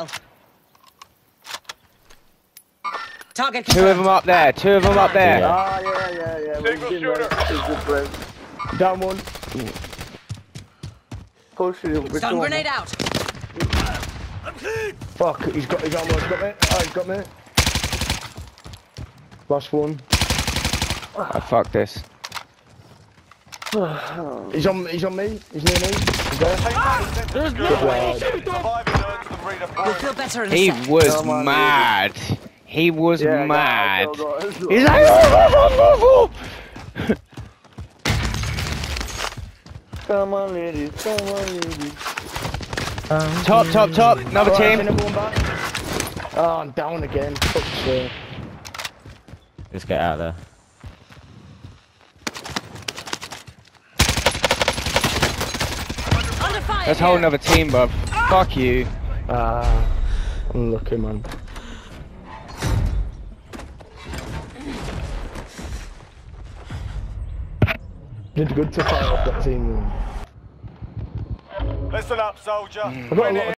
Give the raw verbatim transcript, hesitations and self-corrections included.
Target Two of them up there. Two of them up there. Ah, yeah, yeah, yeah. Single shooter. Down one. Push it. Stun grenade out. Fuck, he's got, he's almost got me. Oh, he's got me. Last one. Oh, fuck this. He's on, he's on me. He's near me. He's there. There's no way. Surviving earns them redeployment. We'll feel better in a He sec. was Come on, mad. He was Yeah, mad. go, go, go, go. He's like, oh, oh, oh, oh. Come on, ladies. Come on, ladies. Top, top, top. Another Right, team. number one back. Oh, I'm down again. Fuck's sake. Let's get out of there. Under fire. Let's hold another team, bub. Fuck you. Ah, I'm lucky, man. Did good to fire off that team. Listen up, soldier. I've got a lot of